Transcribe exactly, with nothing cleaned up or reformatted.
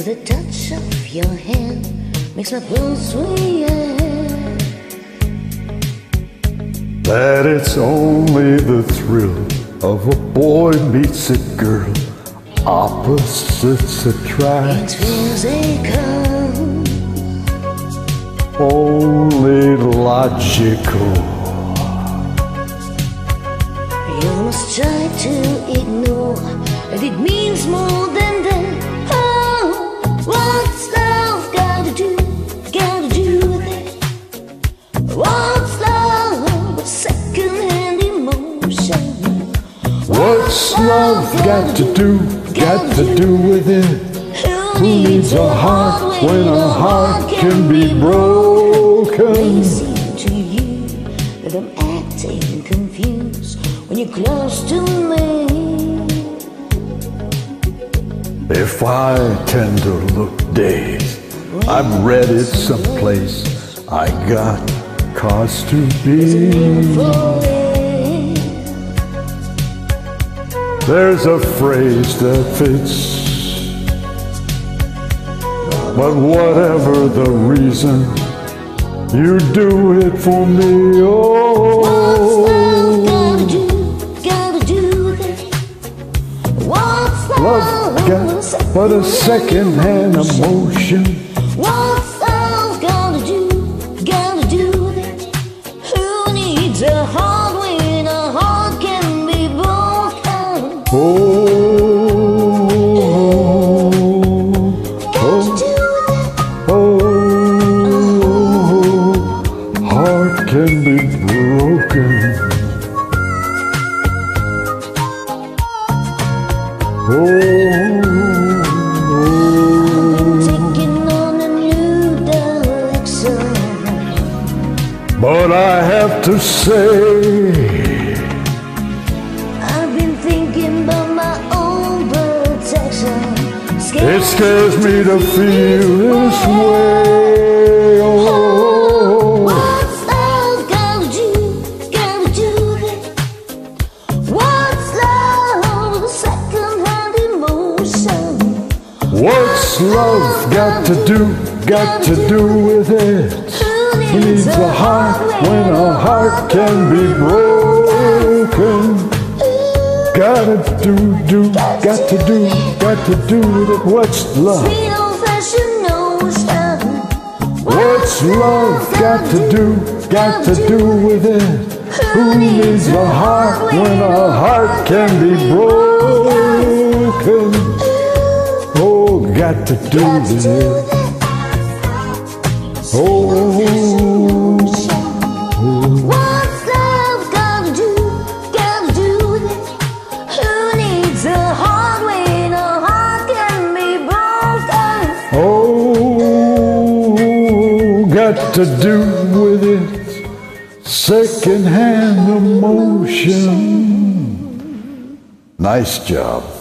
the touch of your hand makes my pulse react. That it's only the thrill of a boy meets a girl, opposites attract. It's physical, only logical. You must try to ignore that it means more than that. Oh, what's love got to do, got to do with it? What's love but second-hand emotion? What's love got to do, got to do with it? Who needs a heart when a heart can be broken? It seems to you that I'm acting confused when you're close to me. If I tend to look dazed, I've read it someplace, I got cause to be. There's a phrase that fits, but whatever the reason, you do it for me. Oh, what's love gotta do, gotta do with it? What's love, love got but a second-hand emotion. What's love gotta do, gotta do with it? Who needs a heart when a heart can be broken? Oh, can be broken. Oh, I'm taking on a new direction, but I have to say, I've been thinking about my own protection. It scares me to feel this way. Oh, what's love got to do, got to do with it? Who needs a heart when a heart can be broken? Gotta do, do, got to do, got to do with it. What's love? What's love got to do, got to do with it? Who needs a heart when a heart can be broken? Oh, got to do with it. Oh, what's love gotta do, gotta do with it? Who needs a heart when a heart can be broken? oh, got to do with it. Second-hand emotion. Nice job.